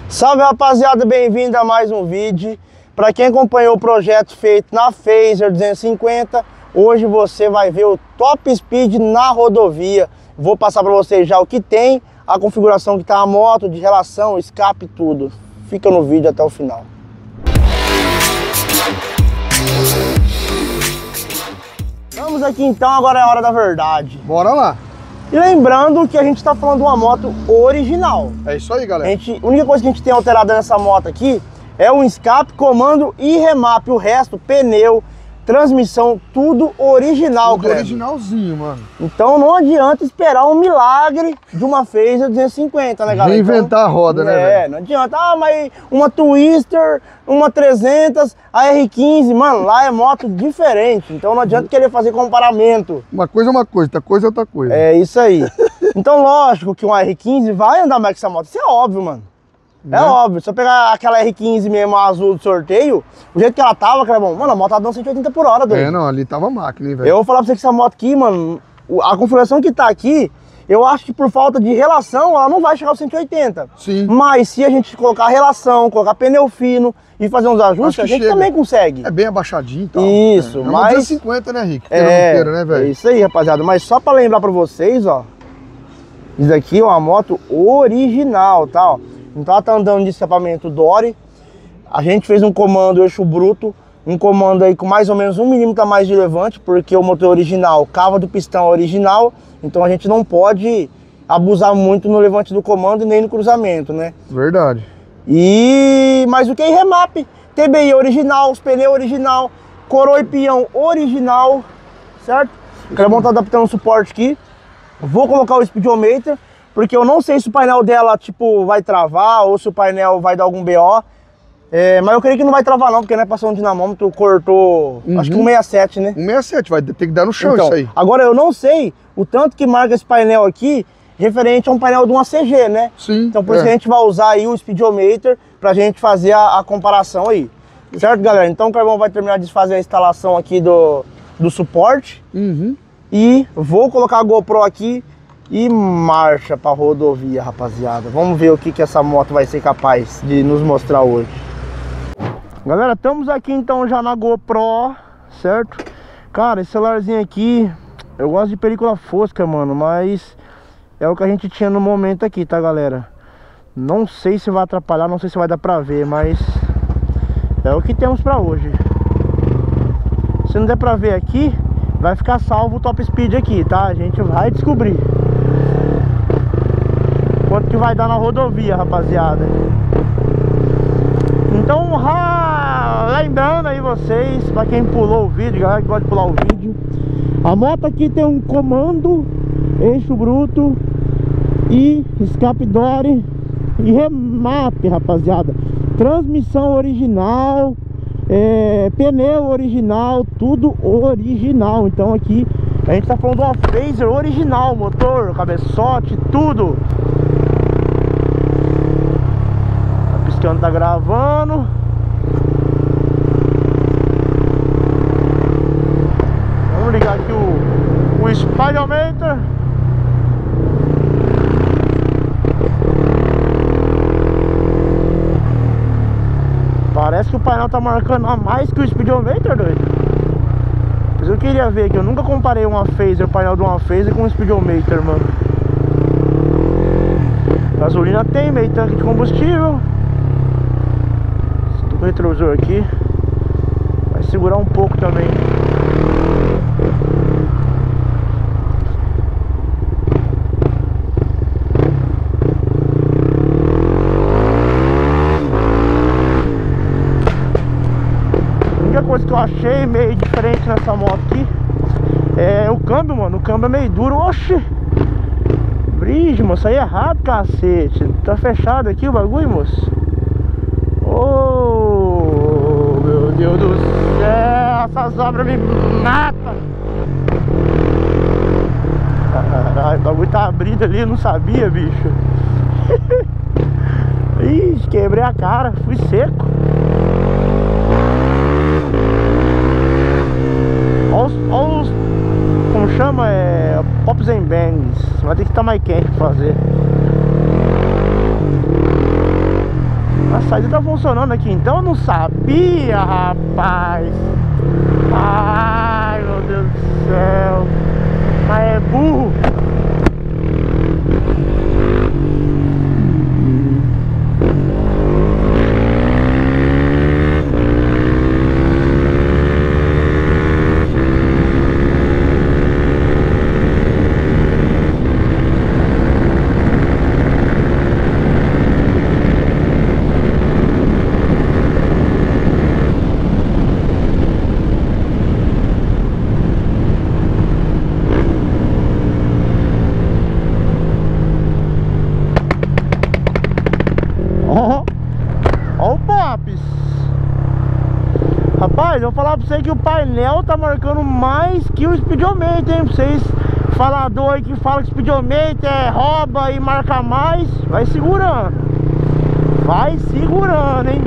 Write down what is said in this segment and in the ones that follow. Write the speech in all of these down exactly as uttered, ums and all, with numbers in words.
Salve, rapaziada, bem-vindo a mais um vídeo. Para quem acompanhou o projeto feito na Phaser duzentos e cinquenta, hoje você vai ver o top speed na rodovia. Vou passar para vocês já o que tem, a configuração que tá a moto, de relação, escape, tudo. Fica no vídeo até o final. Vamos aqui então, agora é a hora da verdade. Bora lá. E lembrando que a gente está falando de uma moto original. É isso aí, galera. A, gente, a única coisa que a gente tem alterado nessa moto aqui é o escape, comando e remap. O resto, pneu, transmissão, tudo original, Tudo Kleber. originalzinho, mano. Então não adianta esperar um milagre de uma Phaser duzentos e cinquenta, né, galera? Reinventar então, a roda, né, É, velho? não adianta. Ah, mas uma Twister, uma trezentos, a R quinze, mano, lá é moto diferente. Então não adianta querer fazer comparamento. Uma coisa é uma coisa, outra coisa é outra coisa. É isso aí. Então lógico que uma R quinze vai andar mais que essa moto. Isso é óbvio, mano. É Né? óbvio, se eu pegar aquela R quinze mesmo, a azul do sorteio, o jeito que ela tava, que era bom, mano, a moto tava dando cento e oitenta por hora, doido. É, não, ali tava máquina, hein, velho? Eu vou falar pra você que essa moto aqui, mano, a configuração que tá aqui, eu acho que por falta de relação, ela não vai chegar aos cento e oitenta. Sim. Mas se a gente colocar relação, colocar pneu fino e fazer uns ajustes, a gente chega. também consegue. É bem abaixadinho e tal. Isso, é. É uma mas- duzentos e cinquenta, né, Rick? Queira ou É, não queira, né, é velho? isso aí, rapaziada. Mas só pra lembrar pra vocês, ó, isso aqui é uma moto original, tá, ó. Então ela tá andando de escapamento Dory. A gente fez um comando eixo bruto, um comando aí com mais ou menos um milímetro a mais de levante, porque o motor original, cava do pistão original, então a gente não pode abusar muito no levante do comando e nem no cruzamento, né? Verdade. E mais o que? Remap, T B I original, os pneus original, coroa e peão original, certo? O Clebão tá adaptando o suporte aqui. Vou colocar o speedometer, porque eu não sei se o painel dela, tipo, vai travar ou se o painel vai dar algum B O. É, mas eu creio que não vai travar não, porque não é passando um dinamômetro, cortou, Uhum. acho que um sessenta e sete, né? um sessenta e sete, vai ter que dar no chão Então, isso aí. agora eu não sei o tanto que marca esse painel aqui, referente a um painel de uma C G, né? Sim. Então por isso é. que a gente vai usar aí o speedometer pra gente fazer a, a comparação aí. Certo, galera? Então o Clebão vai terminar de fazer a instalação aqui do, do suporte. Uhum. E vou colocar a GoPro aqui e marcha pra rodovia, rapaziada. Vamos ver o que, que essa moto vai ser capaz de nos mostrar hoje. Galera, estamos aqui então já na GoPro, certo? Cara, esse celularzinho aqui, eu gosto de película fosca, mano, mas é o que a gente tinha no momento aqui, tá, galera? Não sei se vai atrapalhar, não sei se vai dar pra ver, mas é o que temos pra hoje. Se não der pra ver aqui, vai ficar salvo o top speed aqui, tá? A gente vai descobrir quanto que vai dar na rodovia, rapaziada. Então, ah, lembrando aí vocês, pra quem pulou o vídeo, galera que gosta de pular o vídeo, a moto aqui tem um comando, eixo bruto e escape Dory e remap, rapaziada. Transmissão original, é, pneu original, tudo original. Então aqui a gente tá falando de uma Phaser original, motor, cabeçote, tudo. Tá piscando, tá gravando. Vamos ligar aqui o, o speedometer. Parece que o painel tá marcando a mais que o speedometer, doido. Mas eu queria ver aqui, eu nunca comparei uma Phaser, o painel de uma Phaser com um speedometer, mano. Gasolina tem, meio tanque de combustível. Tô com o retrovisor aqui. Vai segurar um pouco também. A coisa que eu achei meio diferente nessa moto aqui é o câmbio, mano. O câmbio é meio duro. Oxi! Brige, moço, aí é errado, cacete. Tá fechado aqui o bagulho, moço. Oh, meu Deus do céu, essas obras me matam. Caralho, o bagulho tá abrindo ali, eu não sabia, bicho. Ixi, quebrei a cara, fui seco. Olha os, olha os, como chama, é Pops and Bangs. Vai ter que estar mais quente pra fazer. saída tá funcionando aqui, então eu não sabia, rapaz. Ai, meu Deus do céu. Mas é burro. Ó, ó o Pops. Rapaz, eu vou falar pra você que o painel tá marcando mais que o speedometer, hein? Pra vocês falador aí que fala que speedometer é rouba e marca mais, vai segurando. Vai segurando, hein?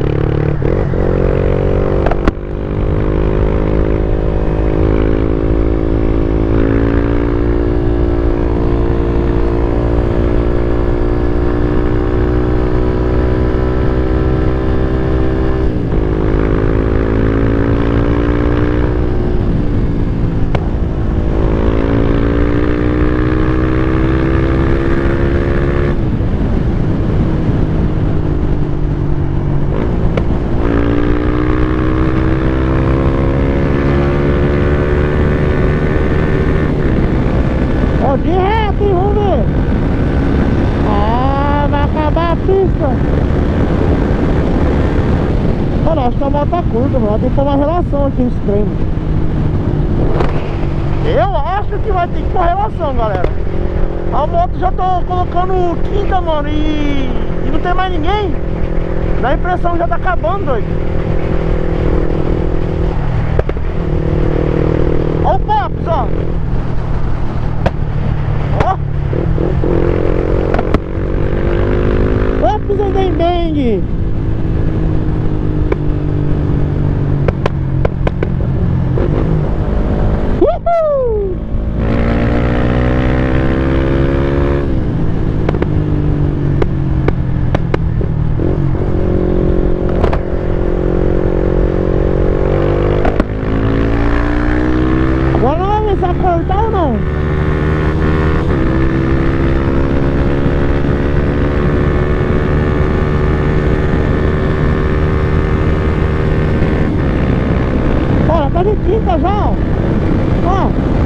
De reto, hein? Vamos ver. Ah, vai acabar a pista. Mano, acho que a moto tá curta, mano. Tem que tomar relação aqui nesse trem. Eu acho que vai ter que tomar relação, galera. A moto já tô colocando quinta, mano, e, e não tem mais ninguém. Dá a impressão que já tá acabando, doido. Olha o Pops, ó. Pops and then bang. Uhul. Agora não vai ver se vai cortar ou não. Tá de quinta já, ó. Ó.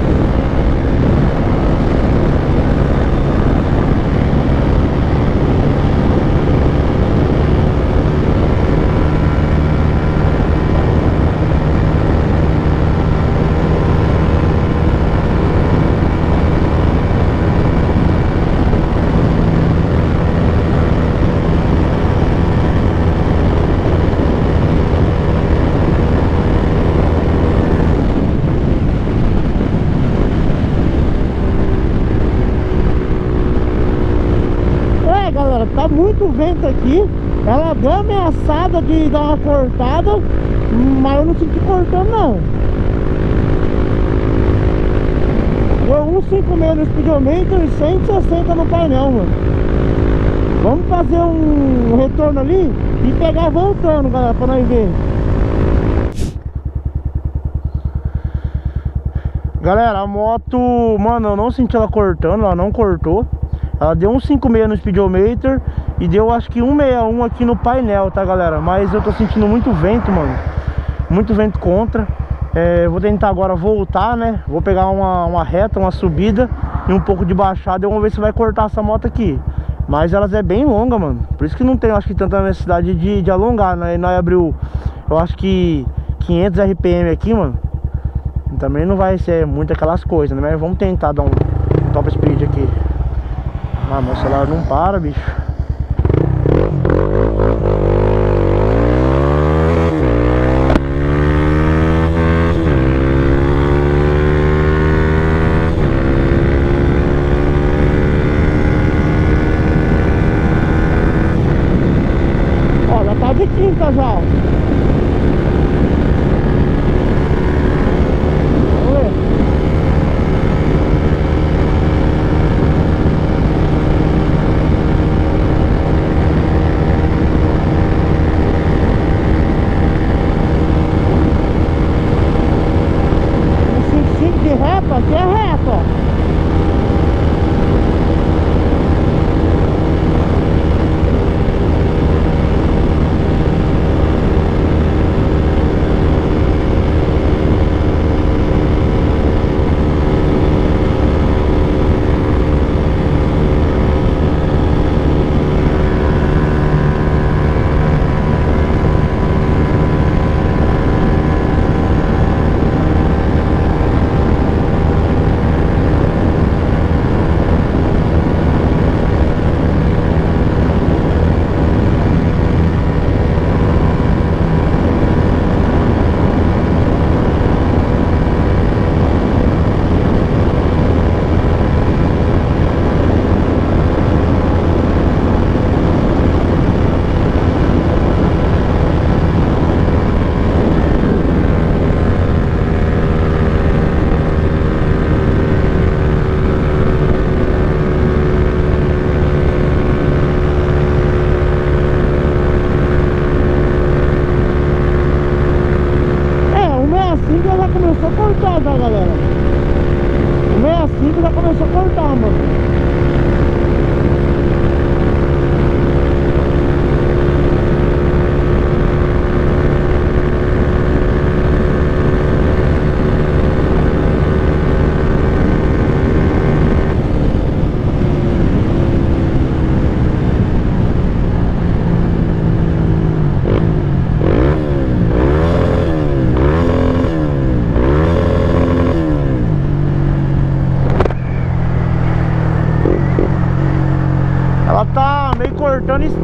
Tá muito vento aqui. Ela deu ameaçada de dar uma cortada, mas eu não senti cortando não. Deu cento e cinquenta e seis no speedometer e cento e sessenta no painel, mano. Vamos fazer um retorno ali e pegar voltando, galera, pra nós ver. Galera, a moto, mano, eu não senti ela cortando, ela não cortou. Ela deu um cinquenta e seis no speedometer e deu acho que cento e sessenta e um aqui no painel, tá, galera? Mas eu tô sentindo muito vento, mano. Muito vento contra. é, Vou tentar agora voltar, né? Vou pegar uma, uma reta, uma subida e um pouco de baixada. E vamos ver se vai cortar essa moto aqui. Mas elas é bem longa, mano. Por isso que não tem, acho que, tanta necessidade de, de alongar, né? E nós abriu, eu acho que quinhentos R P M aqui, mano. Também não vai ser muito aquelas coisas, né? Mas vamos tentar dar um top speed aqui. Ah, meu celular não para, bicho. Olha, tá de quinta já.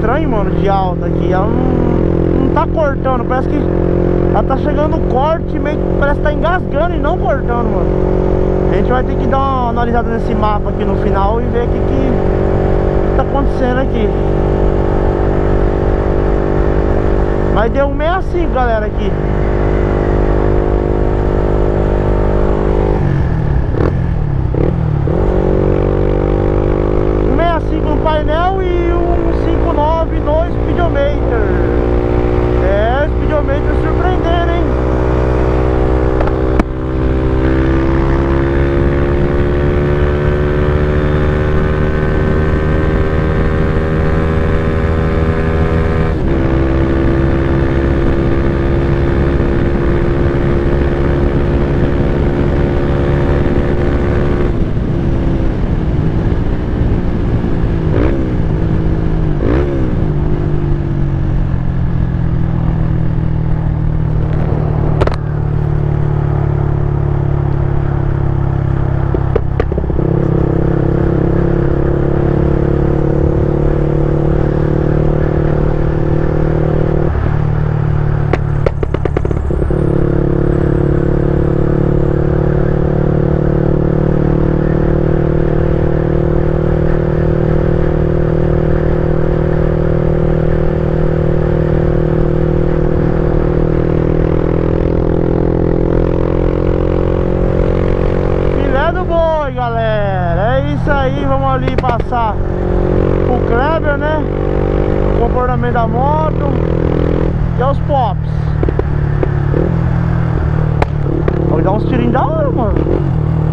estranho, mano, de alta aqui. Ela não, não tá cortando, parece que ela tá chegando no corte, meio que parece que tá engasgando e não cortando, mano. A gente vai ter que dar uma analisada nesse mapa aqui no final e ver o que, que tá acontecendo aqui. Mas deu um sessenta e cinco, galera, aqui. um sessenta e cinco no painel e um cinquenta e nove no speedometer. É, speedometer surpreendendo, hein? Galera, é isso aí, vamos ali passar o Kleber, né? O comportamento da moto e os pops. Vou dar uns tirinhos da hora, mano.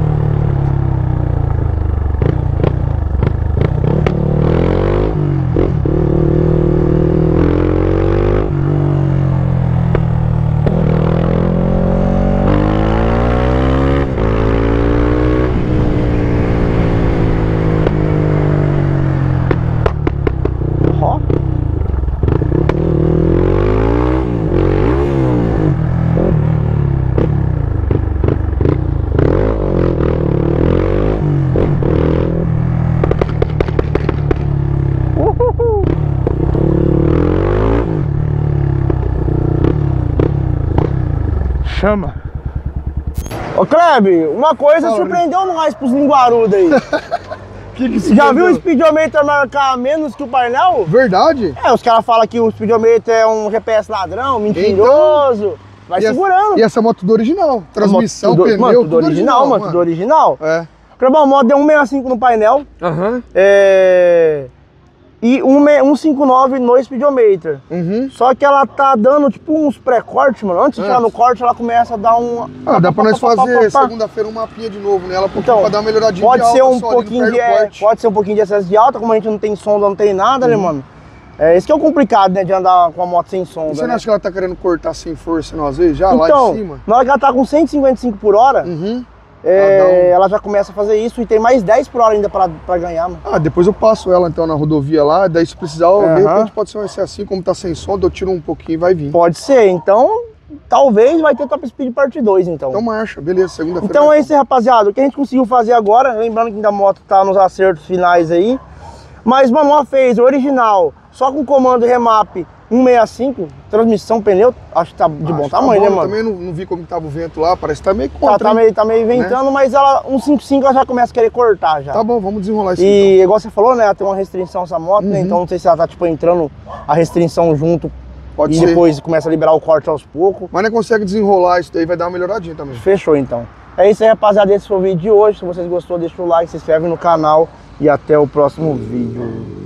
Chama. Ô Kleber, uma coisa Fala, surpreendeu mais pros linguarudos aí. Que que Você já viu o speedometer marcar menos que o painel? Verdade? É, os caras falam que o speedometer é um G P S ladrão, mentiroso. Então, vai e segurando. Essa, e essa moto tudo original. Transmissão, tudo, pneu, mano, tudo, tudo original, original, mano, tudo original. É. Kleber, a moto deu um sessenta e cinco no painel. Aham. É... E um cinquenta e nove no speedometer. Uhum. Só que ela tá dando tipo uns pré-cortes, mano. Antes de É. chegar no corte, ela começa a dar um... Ah, dá pra nós pá, pá, pá, fazer pá, pá. segunda-feira um mapinha de novo nela, porque Então, pra dar uma melhoradinha pode de ser alta um só ali, pouquinho não de, perde o é, corte. pode ser um pouquinho de excesso de alta, como a gente não tem sonda, não tem nada, né, mano? É, esse que é o complicado, né, de andar com a moto sem sonda, E você não né? acha que ela tá querendo cortar sem força, não, às vezes, já lá Então, de cima? na hora que ela tá com cento e cinquenta e cinco por hora, Uhum. é, Ela dá um- ela já começa a fazer isso e tem mais dez por hora ainda pra, pra ganhar, mano. Ah, depois eu passo ela então na rodovia lá, daí se precisar, Aham. de repente pode ser, vai ser assim, como tá sem sonda, eu tiro um pouquinho e vai vir. Pode ser, então, talvez vai ter Top Speed parte dois, então. Então marcha, beleza, segunda-feira. Então vai é isso aí, rapaziada. O que a gente conseguiu fazer agora, lembrando que ainda a moto tá nos acertos finais aí. Mas, mano, ela fez o original, só com comando remap cento e sessenta e cinco, transmissão, pneu, acho que tá de bom Acho que tá tamanho, bom, né, eu mano? também não, não vi como tava o vento lá, parece que tá meio Tá, contra. tá, hein? meio, tá meio ventando, mas ela, um cinquenta e cinco ela já começa a querer cortar já. Tá bom, vamos desenrolar isso E igual você falou, né, ela tem uma restrição essa moto, né, Uhum. então não sei se ela tá, tipo, entrando a restrição junto então. Pode e ser. depois começa a liberar o corte aos poucos. Mas não consegue desenrolar isso daí, vai dar uma melhoradinha também. Fechou, então. É isso aí, rapaziada, esse foi o vídeo de hoje. Se vocês gostou, deixa o like, se inscreve no canal e até o próximo vídeo.